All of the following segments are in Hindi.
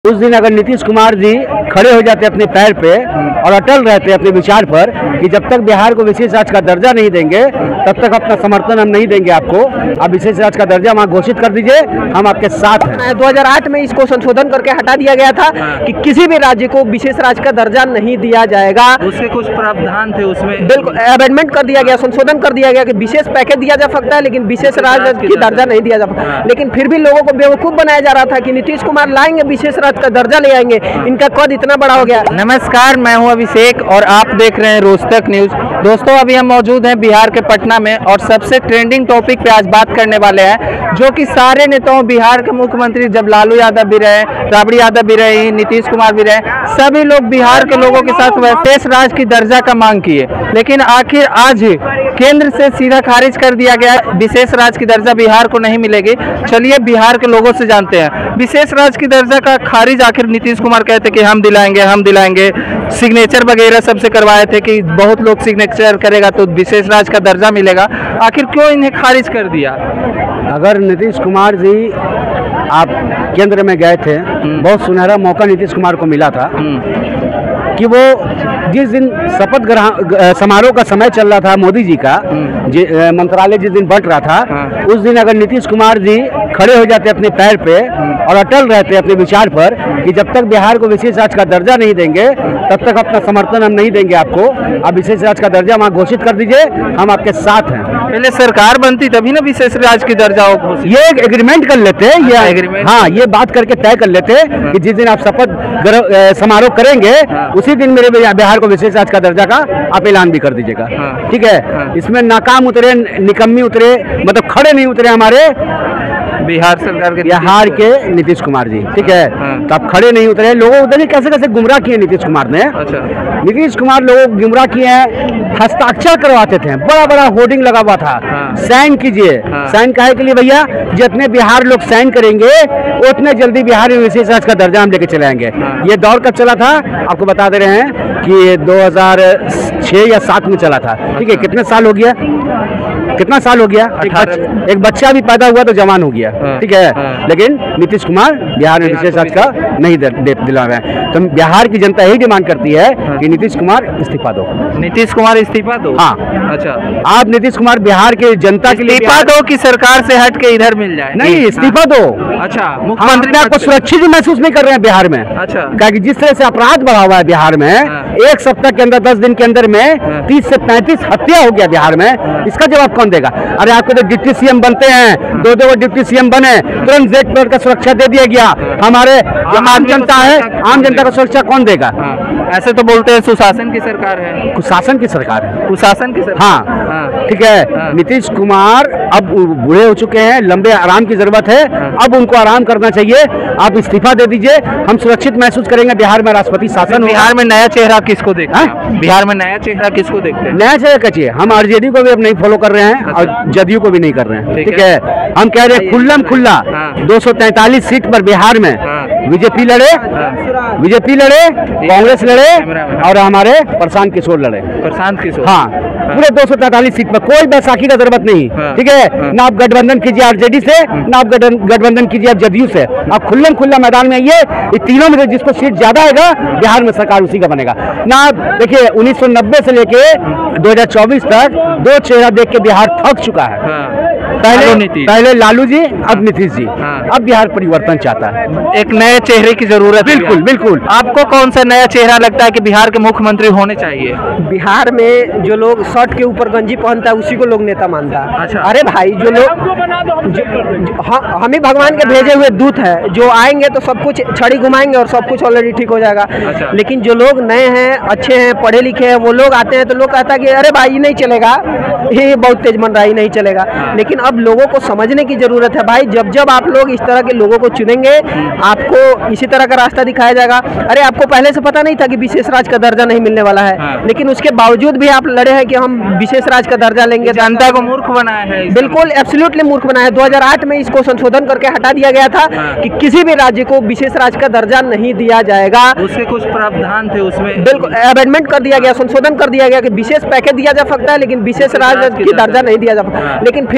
उस दिन अगर नीतीश कुमार जी खड़े हो जाते अपने पैर पे और अटल रहते अपने विचार पर कि जब तक बिहार को विशेष राज्य का दर्जा नहीं देंगे तब तक अपना समर्थन हम नहीं देंगे आपको, आप विशेष राज्य का दर्जा वहाँ घोषित कर दीजिए, हम आपके साथ हैं। 2008 में इसको संशोधन करके हटा दिया गया था कि किसी भी राज्य को विशेष राज्य का दर्जा नहीं दिया जाएगा। उसके कुछ प्रावधान थे उसमें, बिल्कुल अमेंडमेंट कर दिया गया, संशोधन कर दिया गया कि विशेष पैकेज दिया जा सकता है लेकिन विशेष राज्य की दर्जा नहीं दिया जा सकता। लेकिन फिर भी लोगों को बेवकूफ बनाया जा रहा था कि नीतीश कुमार लाएंगे विशेष राज्य का दर्जा ले आएंगे, इनका कद इतना बड़ा हो गया। नमस्कार, मैं हूं अभिषेक और आप देख रहे हैं रोहतक न्यूज। दोस्तों, अभी हम मौजूद हैं बिहार के पटना में और सबसे ट्रेंडिंग टॉपिक पे आज बात करने वाले हैं, जो कि सारे नेताओं, बिहार के मुख्यमंत्री जब लालू यादव भी रहे, राबड़ी यादव भी रहे, नीतीश कुमार भी रहे, सभी लोग बिहार के लोगों के साथ विशेष राज्य की दर्जा का मांग किए, लेकिन आखिर आज केंद्र से सीधा खारिज कर दिया गया, विशेष राज्य की दर्जा बिहार को नहीं मिलेगी। चलिए बिहार के लोगों से जानते हैं, विशेष राज्य की दर्जा का खारिज आखिर नीतीश कुमार कहते कि हम दिलाएंगे, सिग्नेचर वगैरह सबसे करवाए थे कि बहुत लोग सिग्नेचर करेगा तो विशेष राज्य का दर्जा मिलेगा, आखिर क्यों इन्हें खारिज कर दिया? अगर नीतीश कुमार जी आप केंद्र में गए थे, बहुत सुनहरा मौका नीतीश कुमार को मिला था कि वो जिस दिन शपथ ग्रहण समारोह का समय चल रहा था, मोदी जी का मंत्रालय जिस दिन बंट रहा था, उस दिन अगर नीतीश कुमार जी खड़े हो जाते अपने पैर पे और अटल रहते अपने विचार पर कि जब तक बिहार को विशेष राज्य का दर्जा नहीं देंगे तब तक अपना समर्थन हम नहीं देंगे आपको, आप विशेष राज्य का दर्जा वहाँ घोषित कर दीजिए, हम आपके साथ हैं। पहले सरकार बनती तभी ना विशेष राज्य की दर्जा हो, ये एक एग्रीमेंट कर लेते, ये बात करके तय कर लेते कि जिस दिन आप शपथ समारोह करेंगे उसी दिन मेरे बिहार को विशेष राज्य का दर्जा का आप ऐलान भी कर दीजिएगा। ठीक है, इसमें नाकाम उतरे, निकम्मी उतरे, मतलब खड़े नहीं उतरे हमारे बिहार सरकार के, बिहार के नीतीश कुमार जी। ठीक है, तो आप खड़े नहीं उतरे, लोगों उधर कैसे कैसे गुमराह किए नीतीश कुमार ने। नीतीश कुमार लोगों को गुमराह किए हैं, हस्ताक्षर करवाते थे, बड़ा बड़ा होर्डिंग लगा हुआ था, साइन कीजिए। साइन काहे के लिए भैया? जितने बिहार लोग साइन करेंगे उतने जल्दी बिहार में विशेष राज्य का दर्जा हम लेके चले आएंगे। ये दौर कब चला था आपको बता दे रहे हैं कि 2006 या 7 में चला था। ठीक है, कितने साल हो गया, कितना साल हो गया? एक बच्चा भी पैदा हुआ तो जवान हो गया। ठीक है, लेकिन नीतीश कुमार बिहार में विशेष राज्य का नहीं दिला रहे हैं। तो बिहार की जनता यही डिमांड करती है कि नीतीश कुमार इस्तीफा दो। नीतीश कुमार इस्तीफा दो? हाँ। अच्छा, आप नीतीश कुमार बिहार के जनता के लिए इस्तीफा दो कि सरकार से हट के इधर मिल जाए? नहीं, इस्तीफा दो। अच्छा, मुख्यमंत्री आपको सुरक्षित महसूस नहीं कर रहे हैं बिहार में। अच्छा, क्योंकि जिस तरह से अपराध बढ़ा हुआ है बिहार में, एक सप्ताह के अंदर 10 दिन के अंदर में 30 से 35 हत्या हो गया बिहार में, इसका जवाब कौन देगा? अरे आपको तो डिप्टी सीएम बनते हैं, दो डिप्टी सीएम बने, तुरंत जेट प्लेन का सुरक्षा दे दिया गया। हमारे आम जनता है, आम जनता का सुरक्षा कौन देगा? ऐसे तो बोलते हैं सुशासन की सरकार है। कुशासन की सरकार है, कुशासन की सरकार। हाँ, ठीक है। नीतीश कुमार अब बूढ़े हो चुके हैं, लंबे आराम की जरूरत है, अब उनको आराम करना चाहिए। आप इस्तीफा दे दीजिए, हम सुरक्षित महसूस करेंगे। बिहार में राष्ट्रपति शासन, बिहार में नया चेहरा किसको देखते हैं? बिहार में नया चेहरा किसको देखते हैं? नया चेहरा चाहिए। हम आरजेडी को भी अब नहीं फॉलो कर रहे हैं और जदयू को भी नहीं कर रहे हैं। ठीक है, हम कह रहे हैं खुल्लम खुल्ला 243 सीट पर बिहार में बीजेपी लड़े, कांग्रेस लड़े और हमारे प्रशांत किशोर लड़े। प्रशांत किशोर, हाँ, पूरे 243 सीट पर, कोई बैसाखी का जरूरत नहीं। ठीक है, ना आप गठबंधन कीजिए आरजेडी से, ना आप गठबंधन कीजिए आप जदयू से, आप खुल्लम खुल्ला मैदान में आइए। ये तीनों में जिसको सीट ज्यादा आएगा बिहार में सरकार उसी का बनेगा। ना देखिए 1990 से लेके 2024 तक दो चेहरा देख के बिहार थक चुका है। पहले लालू जी, अब नीतीश जी। अब बिहार परिवर्तन चाहता है, एक नए चेहरे की जरूरत है। बिल्कुल बिल्कुल। आपको कौन सा नया चेहरा लगता है कि बिहार के मुख्यमंत्री होने चाहिए? बिहार में जो लोग शर्ट के ऊपर गंजी पहनता है उसी को लोग नेता मानता है। अच्छा। अरे भाई, जो लोग हम ही भगवान के भेजे हुए दूत है, जो आएंगे तो सब कुछ छड़ी घुमाएंगे और सब कुछ ऑलरेडी ठीक हो जाएगा। अच्छा। लेकिन जो लोग नए हैं, अच्छे हैं, पढ़े लिखे हैं, वो लोग आते हैं तो लोग कहता है कि अरे भाई नहीं चलेगा, ये बहुत तेज बन रहा है, नहीं चलेगा। लेकिन अब लोगों को समझने की जरूरत है भाई, जब आप लोग इस तरह के लोगों को चुनेंगे आपको इसी तरह का रास्ता दिखाया जाएगा। अरे आपको पहले से पता नहीं था कि विशेष राज्य का दर्जा नहीं मिलने वाला है, लेकिन उसके बावजूद भी आप लड़े हैं कि हम विशेष राज्य का दर्जा लेंगे। जनता को मूर्ख बनाया है। बिल्कुल, एब्सोल्युटली मूर्ख बनाया है। 2008 में इसको संशोधन करके हटा दिया गया था कि किसी भी राज्य को विशेष राज्य का दर्जा नहीं दिया जाएगा। उसके कुछ प्रावधान थे उसमें, बिल्कुल अमेंडमेंट कर दिया गया, संशोधन कर दिया गया कि विशेष पैकेज दिया जा सकता है लेकिन विशेष राज्य की दर्जा नहीं दिया जा सकता। लेकिन फिर भी लोगों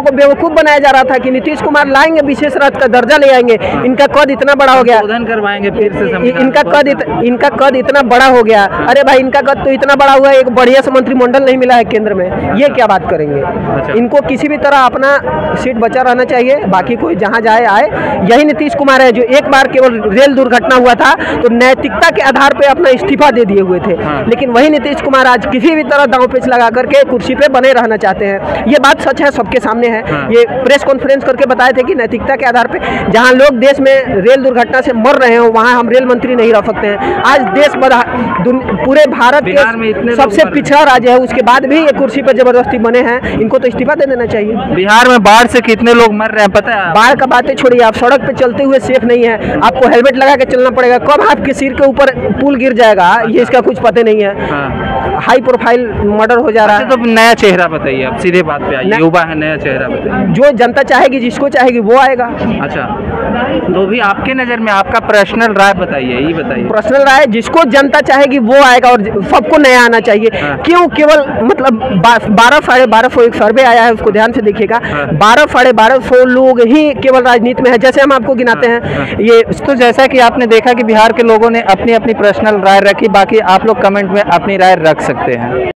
को बेवकूफ़ बनाया जा रहा था कि नीतीश कुमार लाएंगे, विशेष राज्य का दर्जा ले आएंगे, इनका कद इतना बड़ा हो गया, करवाएंगे फिर से इनका कद इतना बड़ा हो गया। अरे भाई इनका कद तो इतना बड़ा हुआ है, एक बढ़िया से मंत्रिमंडल नहीं मिला है केंद्र में, ये क्या बात करेंगे। इनको किसी भी तरह अपना सीट बचा रहना चाहिए, बाकी कोई जहाँ जाए आए। यही नीतीश कुमार है जो एक बार केवल रेल दुर्घटना हुआ था तो नैतिकता के आधार पर अपना इस्तीफा दे दिए हुए थे, लेकिन वही नीतीश कुमार आज किसी भी तरह दांव पेच लगा करके कुर्सी पे बने रहना चाहते हैं। ये बात सच है, सबके सामने है। ये प्रेस कॉन्फ्रेंस करके बताए थे कि नैतिकता के आधार पे जहां लोग देश में रेल दुर्घटना से मर रहे हो वहां हम रेल मंत्री नहीं रह सकते हैं। आज देश पूरे भारत के सबसे पिछड़ा राज्य है, उसके बाद भी ये कुर्सी पर जबरदस्ती बने हैं, इनको तो इस्तीफा दे देना चाहिए। बिहार में बाढ़ से कितने लोग मर रहे हैं पता है? बाढ़ का बातें छोड़िए, आप सड़क पे चलते हुए सेफ नहीं है, आपको हेलमेट लगा के चलना पड़ेगा, कब आपके सिर के ऊपर पुल गिर जाएगा ये इसका कुछ पता नहीं है। हाई प्रोफाइल मर्डर हो जा रहा है। तो नया चेहरा बताइए, आप सीधे बात पे आइए, युवा है, नया चेहरा बताइए। जो जनता चाहेगी, जिसको चाहेगी वो आएगा। अच्छा, तो भी आपके नज़र में आपका पर्सनल राय बताइए, ये बताइए। पर्सनल राय, जिसको जनता चाहेगी वो आएगा और सबको नया आना चाहिए। क्यों केवल मतलब 12 साढ़े 1200 एक सर्वे आया है, उसको ध्यान से देखिएगा। 12 साढ़े 1200 लोग ही केवल राजनीति में है, जैसे हम आपको गिनाते हैं। ये तो जैसा कि आपने देखा कि बिहार के लोगों ने अपनी अपनी पर्सनल राय रखी, बाकी आप लोग कमेंट में अपनी राय रख सकते हैं।